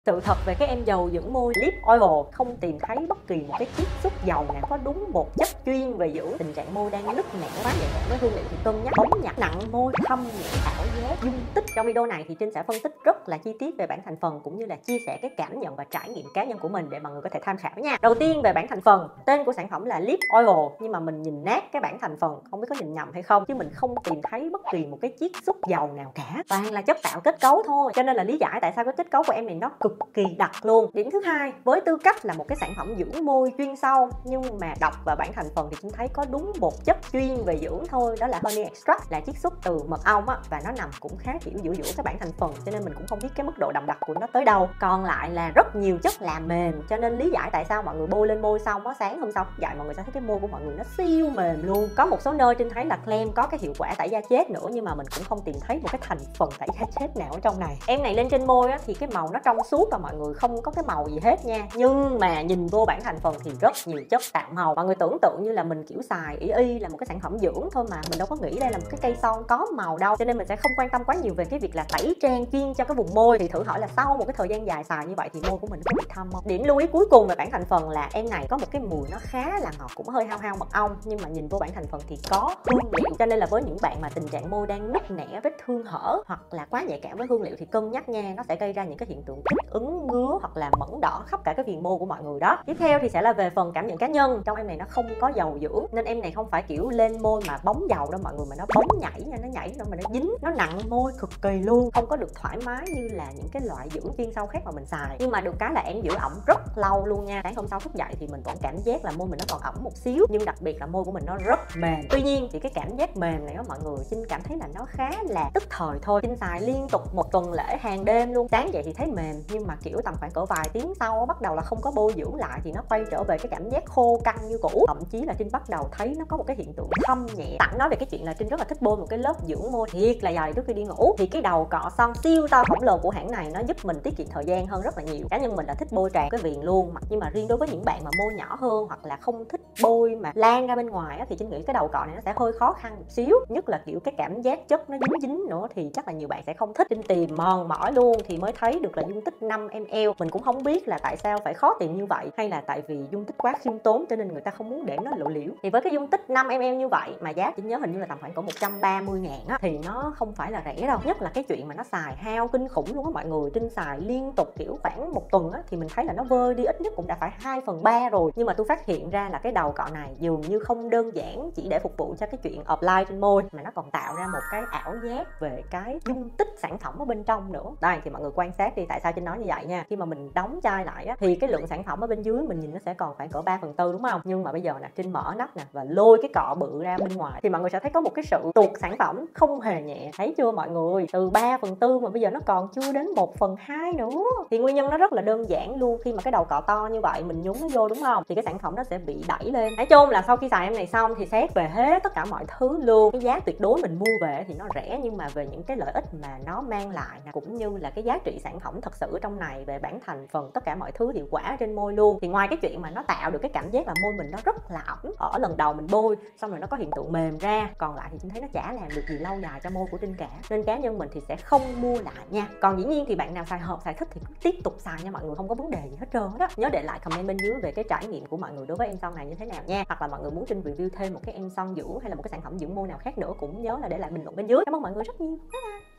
Sự thật về cái em dầu dưỡng môi Lip Oil, không tìm thấy bất kỳ một cái chiết xuất dầu nào có đúng một chất chuyên về dưỡng tình trạng môi đang nứt nẻ quá nhạy cảm với hương liệu thì cân nhắc bóng nhẵn nặng môi, thâm nhẹ ảo giác dung tích. Trong video này thì Trinh sẽ phân tích rất là chi tiết về bảng thành phần cũng như là chia sẻ cái cảm nhận và trải nghiệm cá nhân của mình để mọi người có thể tham khảo nha. Đầu tiên về bảng thành phần, tên của sản phẩm là Lip Oil nhưng mà mình nhìn nát cái bảng thành phần, không biết có nhìn nhầm hay không, chứ mình không tìm thấy bất kỳ một cái chiết xuất dầu nào cả, toàn là chất tạo kết cấu thôi. Cho nên là lý giải tại sao cái kết cấu của em này nó cực kỳ đặc luôn. Điểm thứ hai, với tư cách là một cái sản phẩm dưỡng môi chuyên sâu nhưng mà đọc vào bảng thành phần thì chúng thấy có đúng một chất chuyên về dưỡng thôi, đó là honey extract, là chiết xuất từ mật ong á, và nó nằm cũng khá kiểu giữa cái bảng thành phần, cho nên mình cũng không biết cái mức độ đậm đặc của nó tới đâu. Còn lại là rất nhiều chất làm mềm, cho nên lý giải tại sao mọi người bôi lên môi xong á, sáng hôm sau thức dậy mọi người sẽ thấy cái môi của mọi người nó siêu mềm luôn. Có một số nơi Trinh thấy là claim có cái hiệu quả tẩy da chết nữa, nhưng mà mình cũng không tìm thấy một cái thành phần tẩy da chết nào ở trong này. Em này lên trên môi á, thì cái màu nó trong suốt và mọi người không có cái màu gì hết nha, nhưng mà nhìn vô bảng thành phần thì rất nhiều chất tạo màu. Mọi người tưởng tượng như là mình kiểu xài y là một cái sản phẩm dưỡng thôi, mà mình đâu có nghĩ đây là một cái cây son có màu đâu, cho nên mình sẽ không quan tâm quá nhiều về cái việc là tẩy trang chuyên cho cái vùng môi. Thì thử hỏi là sau một cái thời gian dài xài như vậy thì môi của mình có bị thâm không? Điểm lưu ý cuối cùng về bảng thành phần là em này có một cái mùi nó khá là ngọt, cũng hơi hao mật ong, nhưng mà nhìn vô bảng thành phần thì có hương liệu, cho nên là với những bạn mà tình trạng môi đang nứt nẻ, vết thương hở hoặc là quá nhạy cảm với hương liệu thì cân nhắc nha, nó sẽ gây ra những cái hiện tượng kích ứng, ngứa hoặc là mẩn đỏ khắp cả cái viền môi của mọi người đó. Tiếp theo thì sẽ là về phần cảm nhận cá nhân. Trong em này nó không có dầu dưỡng nên em này không phải kiểu lên môi mà bóng dầu đâu mọi người, mà nó bóng nhảy nha, nó nhảy đâu mà nó dính, nó nặng môi cực kỳ luôn, không có được thoải mái như là những cái loại dưỡng chuyên sâu khác mà mình xài. Nhưng mà được cái là em giữ ẩm rất lâu luôn nha, sáng hôm sau thức dậy thì mình vẫn cảm giác là môi mình nó còn ẩm một xíu, nhưng đặc biệt là môi của mình nó rất mềm. Tuy nhiên thì cái cảm giác mềm này đó mọi người, Trinh cảm thấy là nó khá là tức thời thôi. Trinh xài liên tục một tuần lễ hàng đêm luôn, sáng dậy thì thấy mềm, nhưng mà kiểu tầm khoảng cỡ vài tiếng sau bắt đầu là không có bôi dưỡng lại thì nó quay trở về cái cảm giác khô căng như cũ. Thậm chí là Trinh bắt đầu thấy nó có một cái hiện tượng thâm nhẹ. Sẵn nói về cái chuyện là Trinh rất là thích bôi một cái lớp dưỡng môi thiệt là dày trước khi đi ngủ, thì cái đầu cọ son siêu to khổng lồ của hãng này nó giúp mình tiết kiệm thời gian hơn rất là nhiều. Cá nhân mình là thích bôi tràn cái viền luôn, nhưng mà riêng đối với những bạn mà môi nhỏ hơn hoặc là không thích bôi mà lan ra bên ngoài á, thì Trinh nghĩ cái đầu cọ này nó sẽ hơi khó khăn một xíu, nhất là kiểu cái cảm giác chất nó dính nữa thì chắc là nhiều bạn sẽ không thích. Trinh tìm mòn mỏi luôn thì mới thấy được là dung tích 5 ml. Mình cũng không biết là tại sao phải khó tìm như vậy, hay là tại vì dung tích quá khiêm tốn cho nên người ta không muốn để nó lộ liễu. Thì với cái dung tích 5 ml như vậy mà giá Trinh nhớ hình như là tầm khoảng cỡ 130.000 á, thì nó không phải là rẻ đâu. Nhất là cái chuyện mà nó xài hao kinh khủng luôn á mọi người. Trinh xài liên tục kiểu khoảng một tuần á thì mình thấy là nó vơi đi ít nhất cũng đã phải 2/3 rồi. Nhưng mà tôi phát hiện ra là cái đầu cọ này dường như không đơn giản chỉ để phục vụ cho cái chuyện apply trên môi, mà nó còn tạo ra một cái ảo giác về cái dung tích sản phẩm ở bên trong nữa. Đây thì mọi người quan sát đi, tại sao Trinh nói như vậy nha. Khi mà mình đóng chai lại á thì cái lượng sản phẩm ở bên dưới mình nhìn nó sẽ còn khoảng cỡ 3/4 đúng không? Nhưng mà bây giờ nè, Trinh mở nắp nè và lôi cái cọ bự ra bên ngoài thì mọi người sẽ thấy có một cái sự tuột sản phẩm không hề nhẹ. Thấy chưa mọi người? Từ 3/4 mà bây giờ nó còn chưa đến 1/2 nữa. Thì nguyên nhân nó rất là đơn giản luôn. Khi mà cái đầu cọ to như vậy mình nhúng nó vô đúng không? Thì cái sản phẩm nó sẽ bị đẩy lên. Nói chung là sau khi xài em này xong thì xét về hết tất cả mọi thứ luôn, cái giá tuyệt đối mình mua về thì nó rẻ, nhưng mà về những cái lợi ích mà nó mang lại cũng như là cái giá trị sản phẩm thật sự trong này về bảng thành phần, tất cả mọi thứ hiệu quả trên môi luôn, thì ngoài cái chuyện mà nó tạo được cái cảm giác là môi mình nó rất là ẩm ở lần đầu mình bôi xong rồi nó có hiện tượng mềm ra, còn lại thì Trinh thấy nó chả làm được gì lâu dài cho môi của Trinh cả, nên cá nhân mình thì sẽ không mua lại nha. Còn dĩ nhiên thì bạn nào xài hợp xài thích thì cứ tiếp tục xài nha mọi người, không có vấn đề gì hết trơn đó. Nhớ để lại comment bên dưới về cái trải nghiệm của mọi người đối với em son này như thế nào nha, hoặc là mọi người muốn Trinh review thêm một cái em son dưỡng hay là một cái sản phẩm dưỡng môi nào khác nữa cũng nhớ là để lại bình luận bên dưới. Cảm ơn mọi người rất nhiều. Bye bye.